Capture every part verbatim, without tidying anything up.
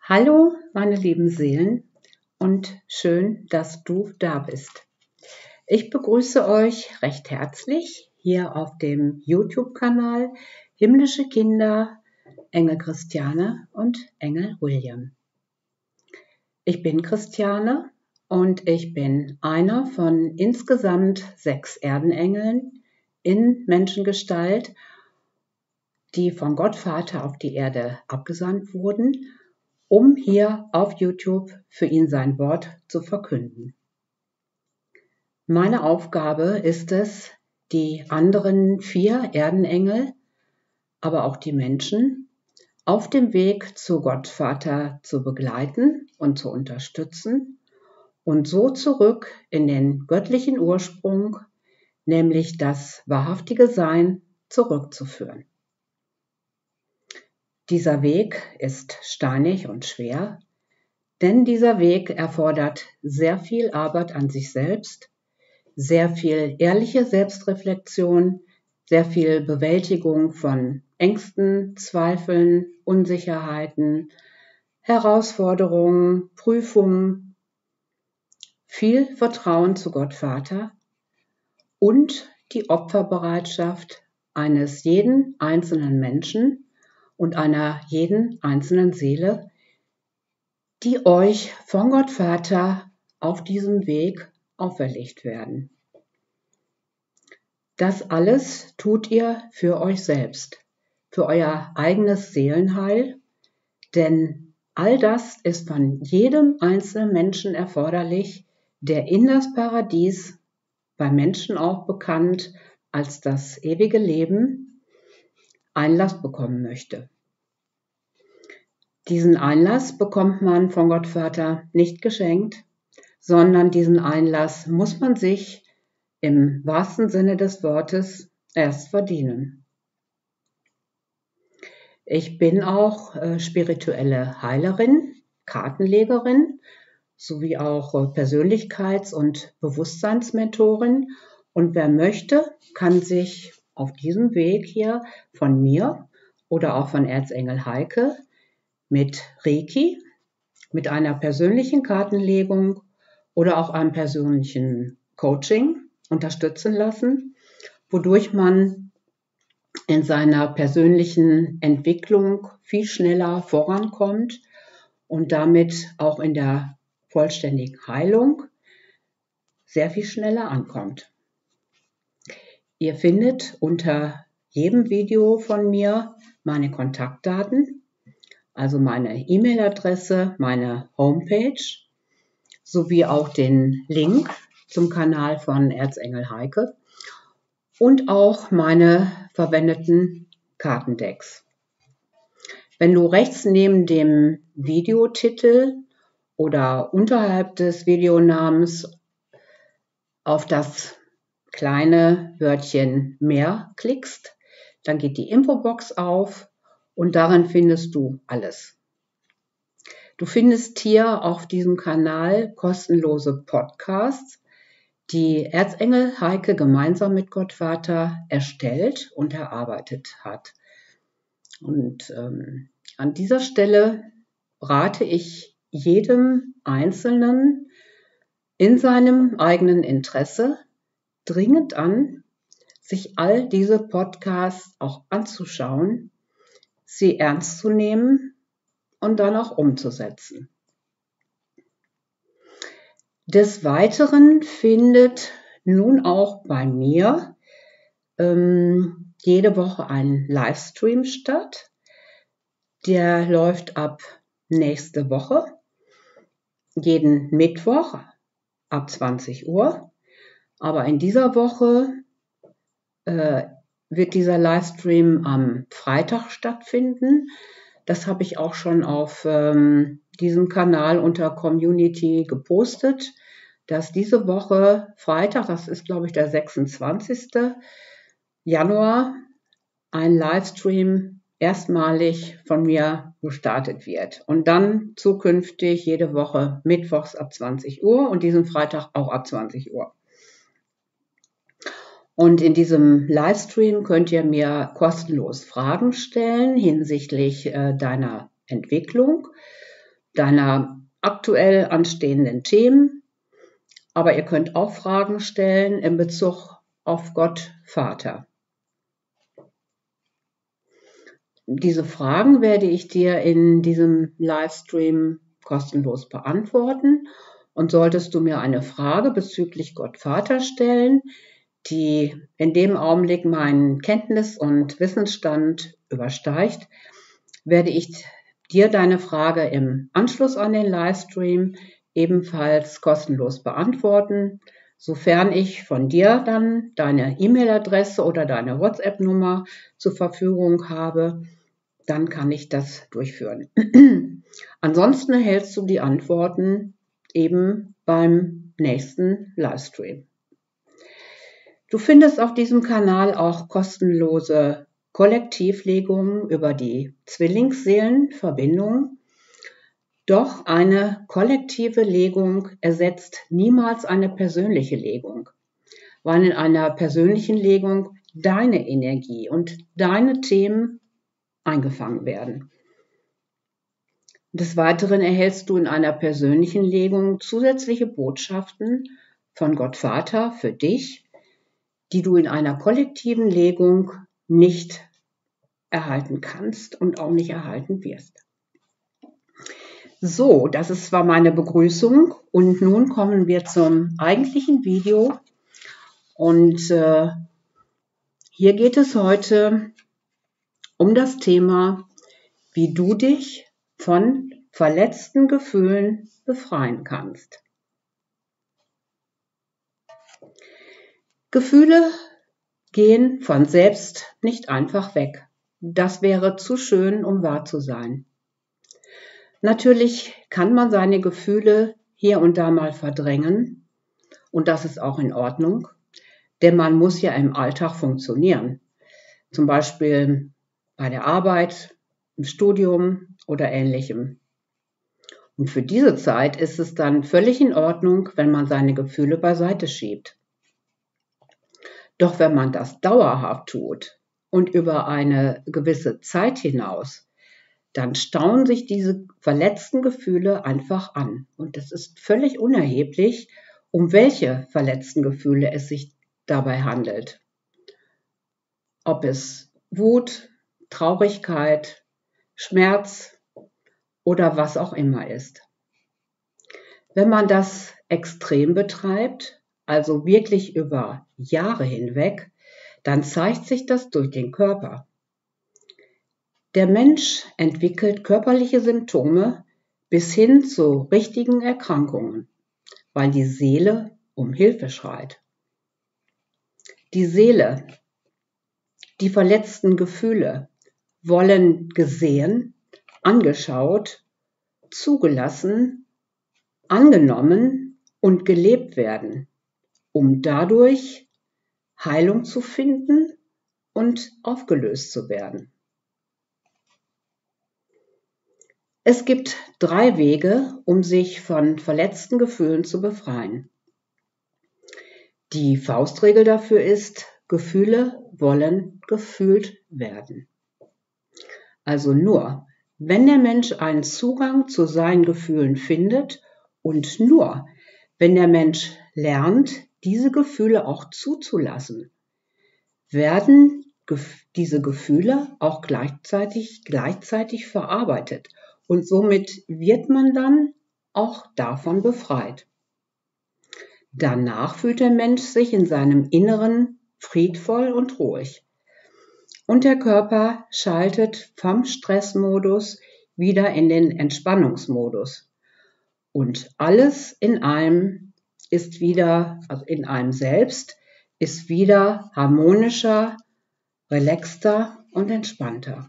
Hallo, meine lieben Seelen, und schön, dass du da bist. Ich begrüße euch recht herzlich hier auf dem YouTube-Kanal Himmlische Kinder, Engel Christiane und Engel William. Ich bin Christiane und ich bin einer von insgesamt sechs Erdenengeln in Menschengestalt, die von Gott Vater auf die Erde abgesandt wurden, um hier auf YouTube für ihn sein Wort zu verkünden. Meine Aufgabe ist es, die anderen vier Erdenengel, aber auch die Menschen, auf dem Weg zu Gott Vater zu begleiten und zu unterstützen und so zurück in den göttlichen Ursprung, nämlich das wahrhaftige Sein, zurückzuführen. Dieser Weg ist steinig und schwer, denn dieser Weg erfordert sehr viel Arbeit an sich selbst, sehr viel ehrliche Selbstreflexion, sehr viel Bewältigung von Ängsten, Zweifeln, Unsicherheiten, Herausforderungen, Prüfungen, viel Vertrauen zu Gott Vater und die Opferbereitschaft eines jeden einzelnen Menschen und einer jeden einzelnen Seele, die euch von Gott Vater auf diesem Weg auferlegt werden. Das alles tut ihr für euch selbst, für euer eigenes Seelenheil, denn all das ist von jedem einzelnen Menschen erforderlich, der in das Paradies, bei Menschen auch bekannt als das ewige Leben, Einlass bekommen möchte. Diesen Einlass bekommt man von Gott Vater nicht geschenkt, sondern diesen Einlass muss man sich im wahrsten Sinne des Wortes erst verdienen. Ich bin auch äh, spirituelle Heilerin, Kartenlegerin, sowie auch äh, Persönlichkeits- und Bewusstseinsmentorin. Und wer möchte, kann sich auf diesem Weg hier von mir oder auch von Erzengel Heike mit Reiki, mit einer persönlichen Kartenlegung oder auch einem persönlichen Coaching unterstützen lassen, wodurch man in seiner persönlichen Entwicklung viel schneller vorankommt und damit auch in der vollständigen Heilung sehr viel schneller ankommt. Ihr findet unter jedem Video von mir meine Kontaktdaten, also meine E-Mail-Adresse, meine Homepage, sowie auch den Link zum Kanal von Erzengel Heike und auch meine verwendeten Kartendecks. Wenn du rechts neben dem Videotitel oder unterhalb des Videonamens auf das kleine Wörtchen mehr klickst, dann geht die Infobox auf und darin findest du alles. Du findest hier auf diesem Kanal kostenlose Podcasts, die Erzengel Heike gemeinsam mit Gott Vater erstellt und erarbeitet hat. Und ähm, an dieser Stelle rate ich jedem Einzelnen in seinem eigenen Interesse dringend an, sich all diese Podcasts auch anzuschauen, sie ernst zu nehmen und dann auch umzusetzen. Des Weiteren findet nun auch bei mir ähm, jede Woche ein Livestream statt. Der läuft ab nächste Woche, jeden Mittwoch ab zwanzig Uhr. Aber in dieser Woche äh, wird dieser Livestream am Freitag stattfinden. Das habe ich auch schon auf ähm, diesem Kanal unter Community gepostet, dass diese Woche Freitag, das ist glaube ich der sechsundzwanzigste Januar, ein Livestream erstmalig von mir gestartet wird. Und dann zukünftig jede Woche mittwochs ab zwanzig Uhr und diesen Freitag auch ab zwanzig Uhr. Und in diesem Livestream könnt ihr mir kostenlos Fragen stellen hinsichtlich äh, deiner Entwicklung. deiner aktuell anstehenden Themen, aber ihr könnt auch Fragen stellen in Bezug auf Gott Vater. Diese Fragen werde ich dir in diesem Livestream kostenlos beantworten. Und solltest du mir eine Frage bezüglich Gott Vater stellen, die in dem Augenblick meinen Kenntnis- und Wissensstand übersteigt, werde ich dir deine Frage im Anschluss an den Livestream ebenfalls kostenlos beantworten, sofern ich von dir dann deine E-Mail-Adresse oder deine WhatsApp-Nummer zur Verfügung habe, dann kann ich das durchführen. Ansonsten erhältst du die Antworten eben beim nächsten Livestream. Du findest auf diesem Kanal auch kostenlose Kollektivlegungen über die Zwillingsseelenverbindung. Doch eine kollektive Legung ersetzt niemals eine persönliche Legung, weil in einer persönlichen Legung deine Energie und deine Themen eingefangen werden. Des Weiteren erhältst du in einer persönlichen Legung zusätzliche Botschaften von Gott Vater für dich, die du in einer kollektiven Legung nicht erhalten kannst und auch nicht erhalten wirst. So, das ist zwar meine Begrüßung und nun kommen wir zum eigentlichen Video und äh, hier geht es heute um das Thema, wie du dich von verletzten Gefühlen befreien kannst. Gefühle gehen von selbst nicht einfach weg. Das wäre zu schön, um wahr zu sein. Natürlich kann man seine Gefühle hier und da mal verdrängen und das ist auch in Ordnung, denn man muss ja im Alltag funktionieren. Zum Beispiel bei der Arbeit, im Studium oder Ähnlichem. Und für diese Zeit ist es dann völlig in Ordnung, wenn man seine Gefühle beiseite schiebt. Doch wenn man das dauerhaft tut und über eine gewisse Zeit hinaus, dann stauen sich diese verletzten Gefühle einfach an. Und es ist völlig unerheblich, um welche verletzten Gefühle es sich dabei handelt. Ob es Wut, Traurigkeit, Schmerz oder was auch immer ist. Wenn man das extrem betreibt, also wirklich über Jahre hinweg, dann zeigt sich das durch den Körper. Der Mensch entwickelt körperliche Symptome bis hin zu richtigen Erkrankungen, weil die Seele um Hilfe schreit. Die Seele, die verletzten Gefühle wollen gesehen, angeschaut, zugelassen, angenommen und gelebt werden, um dadurch Heilung zu finden und aufgelöst zu werden. Es gibt drei Wege, um sich von verletzten Gefühlen zu befreien. Die Faustregel dafür ist, Gefühle wollen gefühlt werden. Also nur, wenn der Mensch einen Zugang zu seinen Gefühlen findet und nur, wenn der Mensch lernt, diese Gefühle auch zuzulassen, werden diese Gefühle auch gleichzeitig, gleichzeitig verarbeitet. Und somit wird man dann auch davon befreit. Danach fühlt der Mensch sich in seinem Inneren friedvoll und ruhig. Und der Körper schaltet vom Stressmodus wieder in den Entspannungsmodus. Und alles in einem ist wieder, also in einem selbst, ist wieder harmonischer, relaxter und entspannter.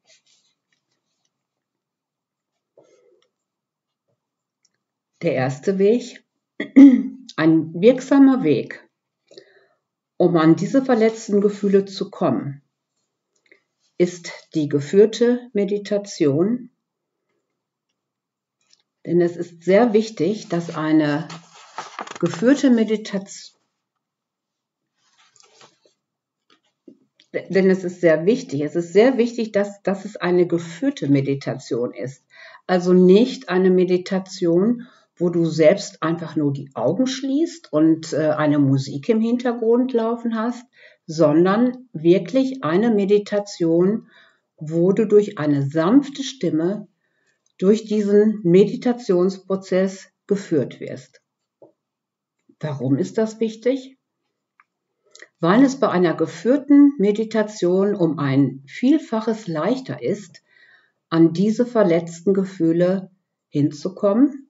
Der erste Weg, ein wirksamer Weg, um an diese verletzten Gefühle zu kommen, ist die geführte Meditation. Denn es ist sehr wichtig, dass eine geführte Meditation, denn es ist sehr wichtig, es ist sehr wichtig, dass, dass es eine geführte Meditation ist. Also nicht eine Meditation, wo du selbst einfach nur die Augen schließt und äh, eine Musik im Hintergrund laufen hast, sondern wirklich eine Meditation, wo du durch eine sanfte Stimme durch diesen Meditationsprozess geführt wirst. Warum ist das wichtig? Weil es bei einer geführten Meditation um ein Vielfaches leichter ist, an diese verletzten Gefühle hinzukommen.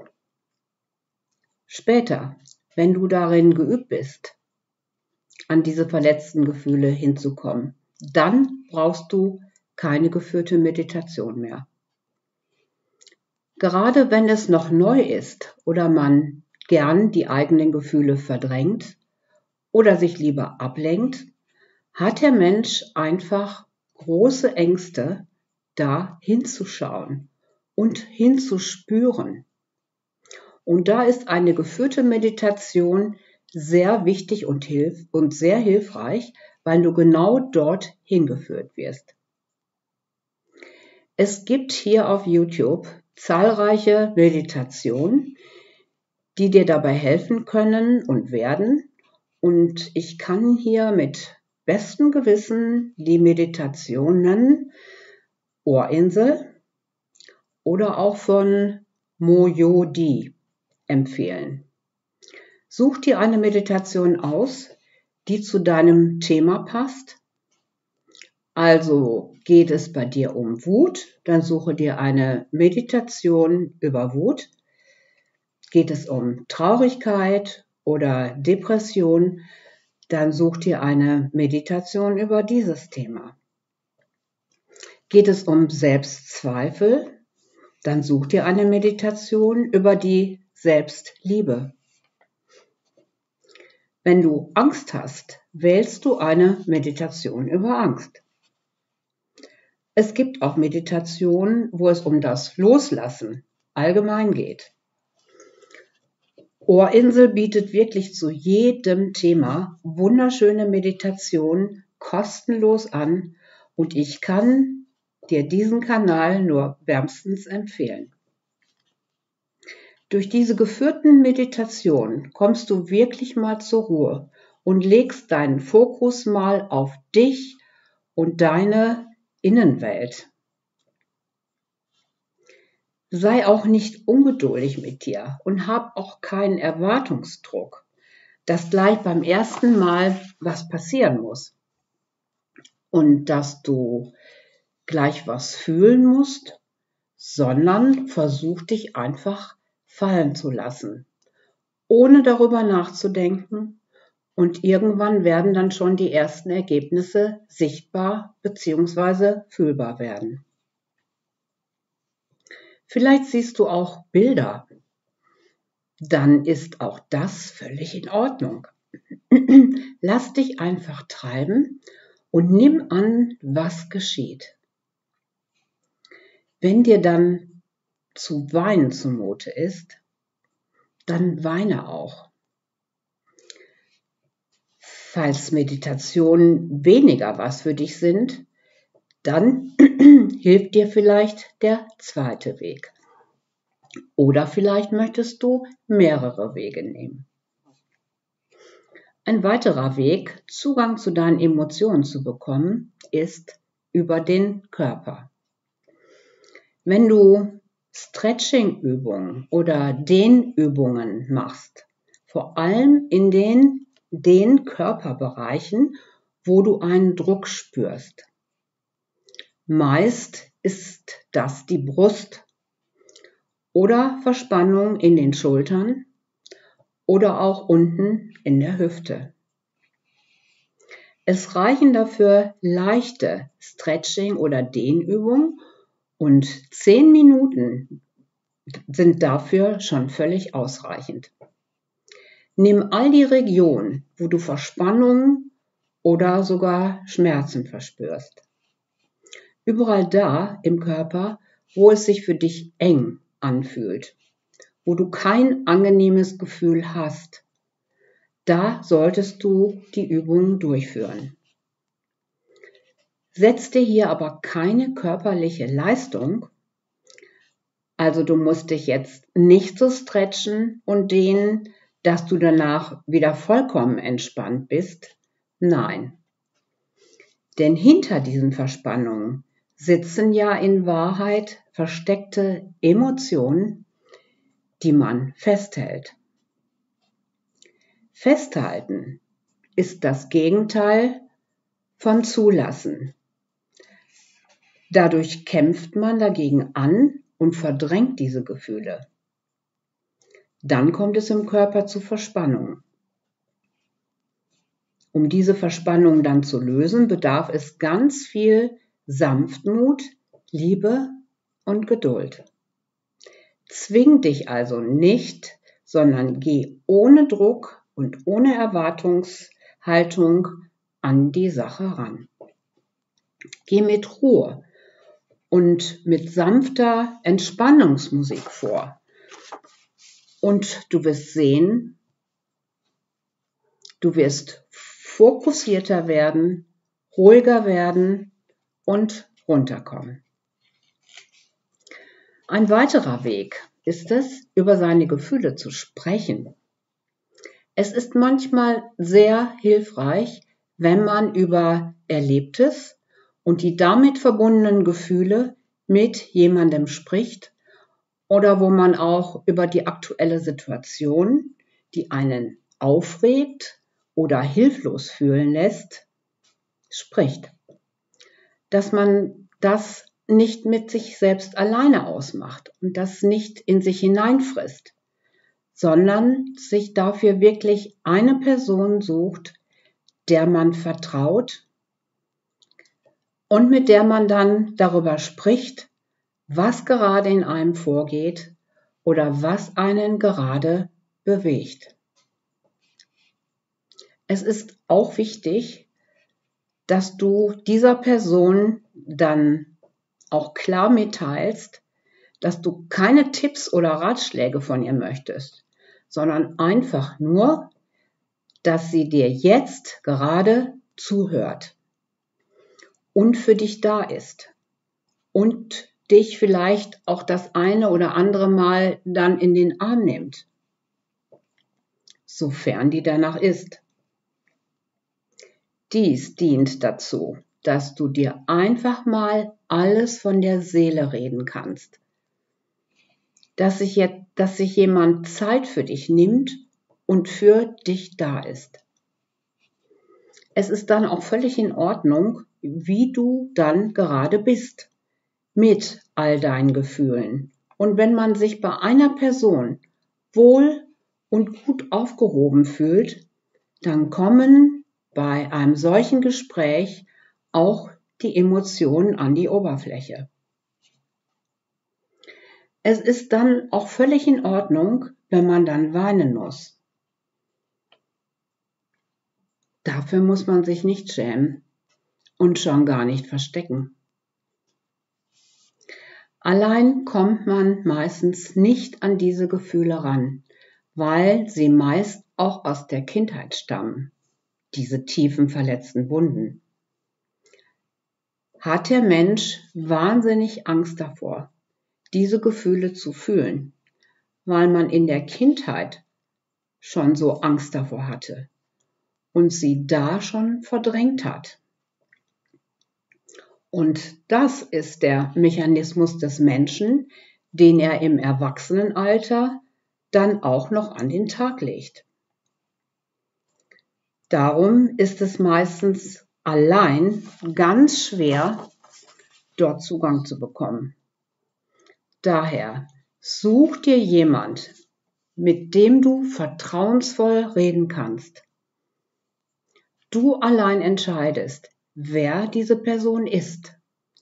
Später, wenn du darin geübt bist, an diese verletzten Gefühle hinzukommen, dann brauchst du keine geführte Meditation mehr. Gerade wenn es noch neu ist oder man gern die eigenen Gefühle verdrängt oder sich lieber ablenkt, hat der Mensch einfach große Ängste, da hinzuschauen und hinzuspüren. Und da ist eine geführte Meditation sehr wichtig und, hilf und sehr hilfreich, weil du genau dort hingeführt wirst. Es gibt hier auf YouTube zahlreiche Meditationen, die dir dabei helfen können und werden. Und ich kann hier mit bestem Gewissen die Meditationen Ohrinsel oder auch von Mojodi empfehlen. Such dir eine Meditation aus, die zu deinem Thema passt. Also geht es bei dir um Wut, dann suche dir eine Meditation über Wut. Geht es um Traurigkeit oder Depression, dann such dir eine Meditation über dieses Thema. Geht es um Selbstzweifel, dann such dir eine Meditation über die Selbstliebe. Wenn du Angst hast, wählst du eine Meditation über Angst. Es gibt auch Meditationen, wo es um das Loslassen allgemein geht. Ohrinsel bietet wirklich zu jedem Thema wunderschöne Meditationen kostenlos an und ich kann dir diesen Kanal nur wärmstens empfehlen. Durch diese geführten Meditationen kommst du wirklich mal zur Ruhe und legst deinen Fokus mal auf dich und deine Innenwelt. Sei auch nicht ungeduldig mit dir und hab auch keinen Erwartungsdruck, dass gleich beim ersten Mal was passieren muss und dass du gleich was fühlen musst, sondern versuch dich einfach fallen zu lassen, ohne darüber nachzudenken, und irgendwann werden dann schon die ersten Ergebnisse sichtbar bzw. fühlbar werden. Vielleicht siehst du auch Bilder, dann ist auch das völlig in Ordnung. Lass dich einfach treiben und nimm an, was geschieht. Wenn dir dann zu weinen zumute ist, dann weine auch. Falls Meditationen weniger was für dich sind, dann hilft dir vielleicht der zweite Weg. Oder vielleicht möchtest du mehrere Wege nehmen. Ein weiterer Weg, Zugang zu deinen Emotionen zu bekommen, ist über den Körper. Wenn du Stretching-Übungen oder Dehnübungen machst, vor allem in den, den Körperbereichen, wo du einen Druck spürst. Meist ist das die Brust oder Verspannung in den Schultern oder auch unten in der Hüfte. Es reichen dafür leichte Stretching- oder Dehnübungen und zehn Minuten sind dafür schon völlig ausreichend. Nimm all die Regionen, wo du Verspannungen oder sogar Schmerzen verspürst. Überall da im Körper, wo es sich für dich eng anfühlt, wo du kein angenehmes Gefühl hast, da solltest du die Übungen durchführen. Setz dir hier aber keine körperliche Leistung, Also du musst dich jetzt nicht so stretchen und dehnen, dass du danach wieder vollkommen entspannt bist. Nein. Denn hinter diesen Verspannungen sitzen ja in Wahrheit versteckte Emotionen, die man festhält. Festhalten ist das Gegenteil von zulassen. Dadurch kämpft man dagegen an und verdrängt diese Gefühle. Dann kommt es im Körper zu Verspannungen. Um diese Verspannung dann zu lösen, bedarf es ganz viel Sanftmut, Liebe und Geduld. Zwing dich also nicht, sondern geh ohne Druck und ohne Erwartungshaltung an die Sache ran. Geh mit Ruhe und mit sanfter Entspannungsmusik vor. Und du wirst sehen, du wirst fokussierter werden, ruhiger werden und runterkommen. Ein weiterer Weg ist es, über seine Gefühle zu sprechen. Es ist manchmal sehr hilfreich, wenn man über Erlebtes und die damit verbundenen Gefühle mit jemandem spricht oder wo man auch über die aktuelle Situation, die einen aufregt oder hilflos fühlen lässt, spricht. Dass man das nicht mit sich selbst alleine ausmacht und das nicht in sich hineinfrisst, sondern sich dafür wirklich eine Person sucht, der man vertraut und mit der man dann darüber spricht, was gerade in einem vorgeht oder was einen gerade bewegt. Es ist auch wichtig, dass du dieser Person dann auch klar mitteilst, dass du keine Tipps oder Ratschläge von ihr möchtest, sondern einfach nur, dass sie dir jetzt gerade zuhört und für dich da ist und dich vielleicht auch das eine oder andere Mal dann in den Arm nimmt, sofern die danach ist. Dies dient dazu, dass du dir einfach mal alles von der Seele reden kannst. Dass sich, jetzt, dass sich jemand Zeit für dich nimmt und für dich da ist. Es ist dann auch völlig in Ordnung, wie du dann gerade bist, mit all deinen Gefühlen. Und wenn man sich bei einer Person wohl und gut aufgehoben fühlt, dann kommen bei einem solchen Gespräch auch die Emotionen an die Oberfläche. Es ist dann auch völlig in Ordnung, wenn man dann weinen muss. Dafür muss man sich nicht schämen und schon gar nicht verstecken. Allein kommt man meistens nicht an diese Gefühle ran, weil sie meist auch aus der Kindheit stammen, diese tiefen verletzten Wunden. Hat der Mensch wahnsinnig Angst davor, diese Gefühle zu fühlen, weil man in der Kindheit schon so Angst davor hatte und sie da schon verdrängt hat. Und das ist der Mechanismus des Menschen, den er im Erwachsenenalter dann auch noch an den Tag legt. Darum ist es meistens allein ganz schwer, dort Zugang zu bekommen. Daher such dir jemand, mit dem du vertrauensvoll reden kannst. Du allein entscheidest, wer diese Person ist.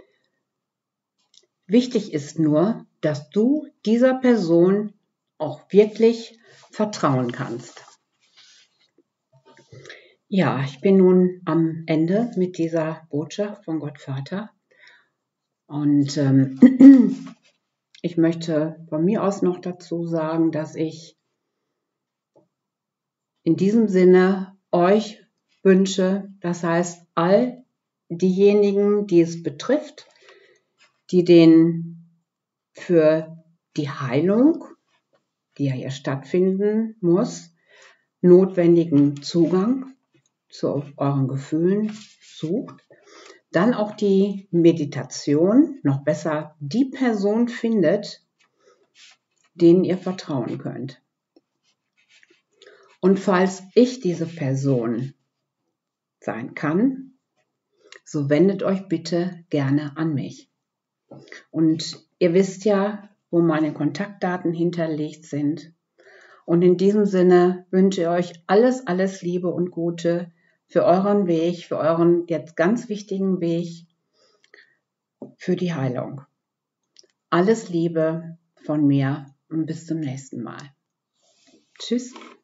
Wichtig ist nur, dass du dieser Person auch wirklich vertrauen kannst. Ja, ich bin nun am Ende mit dieser Botschaft von Gott Vater und ähm, ich möchte von mir aus noch dazu sagen, dass ich in diesem Sinne euch wünsche, das heißt all diejenigen, die es betrifft, die den für die Heilung, die ja hier stattfinden muss, notwendigen Zugang zu euren Gefühlen sucht, dann auch die Meditation, noch besser die Person findet, denen ihr vertrauen könnt. Und falls ich diese Person sein kann, so wendet euch bitte gerne an mich. Und ihr wisst ja, wo meine Kontaktdaten hinterlegt sind. Und in diesem Sinne wünsche ich euch alles, alles Liebe und Gute für euren Weg, für euren jetzt ganz wichtigen Weg, für die Heilung. Alles Liebe von mir und bis zum nächsten Mal. Tschüss.